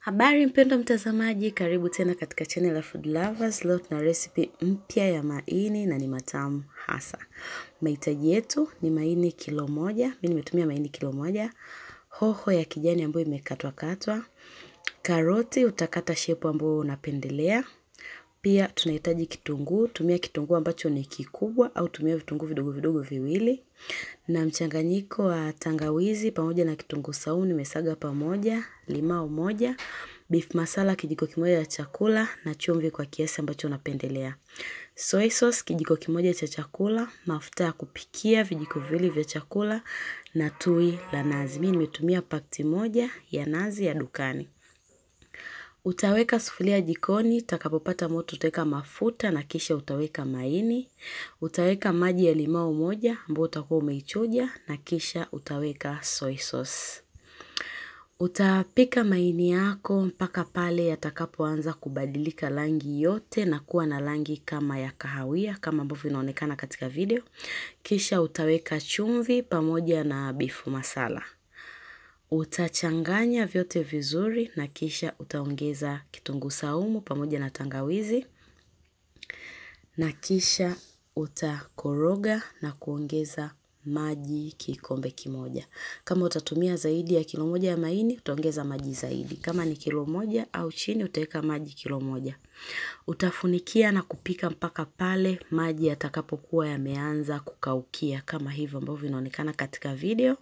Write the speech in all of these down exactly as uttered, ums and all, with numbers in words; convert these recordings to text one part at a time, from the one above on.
Habari mpendwa mtazamaji, karibu tena katika channel ya Foodlovers. Leo tuna recipe mpya ya maini na ni matamu hasa. Mahitaji yetu ni maini kilo moja. Mimi nimetumia maini kilo moja. Hoho ya kijani ambayo imekatwa katwa. Karoti utakata shape ambayo unapendelea. Pia tunahitaji kitunguu. Tumia kitunguu ambacho ni kikubwa au tumia vitunguu vidogo vidogo viwili. Na mchanganyiko wa tangawizi pamoja na kitunguu saumu nimesaga pamoja, limau moja, beef masala kijiko kimoja cha chakula na chumvi kwa kiasi ambacho unapendelea. Soy sauce kijiko kimoja cha chakula, mafuta ya kupikia vijiko viwili vya chakula na tui la nazi. Mimi nimetumia pakiti moja ya nazi ya dukani. Utaweka sufuria jikoni, takapopata moto utaweka mafuta na kisha utaweka maini. Utaweka maji ya limau moja ambayo utakuwa umeichuja na kisha utaweka soy sauce. Utapika maini yako mpaka pale yatakapoanza kubadilika rangi yote na kuwa na rangi kama ya kahawia kama ambavyo inaonekana katika video. Kisha utaweka chumvi pamoja na beef masala. Utachanganya vyote vizuri na kisha utaongeza kitunguu saumu pamoja na tangawizi na kisha utakoroga na kuongeza maji kikombe kimoja. Kama utatumia zaidi ya kilo moja ya maini utaongeza maji zaidi. Kama ni kilo moja au chini utaweka maji kilo moja. Utafunikia na kupika mpaka pale maji yatakapokuwa yameanza kukaukia kama hivyo ambavyo inaonekana katika video.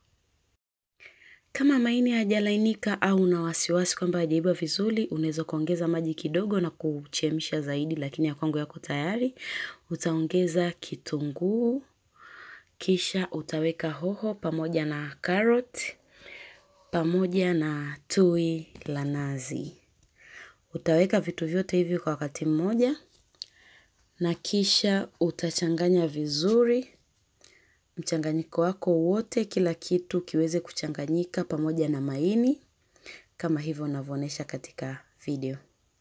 Kama maini hayajalainika au una wasiwasi kwamba hajaiva vizuri, unaweza kuongeza maji kidogo na kuchemsha zaidi, lakini ya kwangu yako tayari. Utaongeza kitunguu, kisha utaweka hoho pamoja na carrot, pamoja na tui la nazi. Utaweka vitu vyote hivi kwa wakati mmoja na kisha utachanganya vizuri. Mchanganyiko wako wote kila kitu kiweze kuchanganyika pamoja na maini kama hivyo ninavyoonyesha katika video.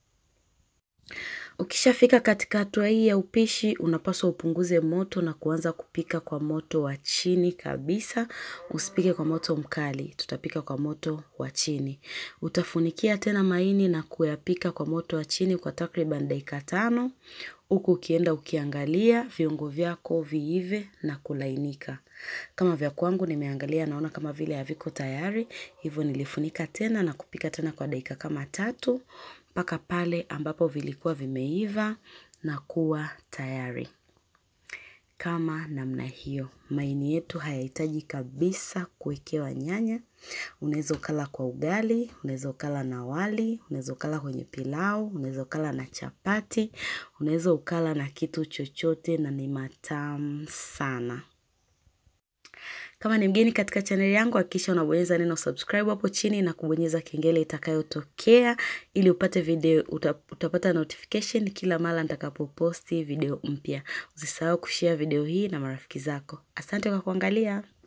Ukishafika katika hatua hii ya upishi unapaswa upunguze moto na kuanza kupika kwa moto wa chini kabisa. Usipike kwa moto mkali, tutapika kwa moto wa chini. Utafunikia tena maini na kuyapika kwa moto wa chini kwa takriban dakika tano. Huku ukienda ukiangalia viungo vyako viive na kulainika. Kama vya kwangu nimeangalia naona kama vile haviko tayari, hivyo nilifunika tena na kupika tena kwa dakika kama tatu mpaka pale ambapo vilikuwa vimeiva na kuwa tayari. Kama namna hiyo, maini yetu hayahitaji kabisa kuwekewa nyanya. Unaweza ukala kwa ugali, unaweza ukala na wali, unaweza ukala kwenye pilau, unaweza ukala na chapati, unaweza ukala na kitu chochote na ni matamu sana. Kama ni mgeni katika channel yangu, hakikisha unabonyeza neno subscribe hapo chini na kubonyeza kengele itakayotokea ili upate video, utapata notification kila mara nitakapoposti video mpya. Usisahau kushare video hii na marafiki zako. Asante kwa kuangalia.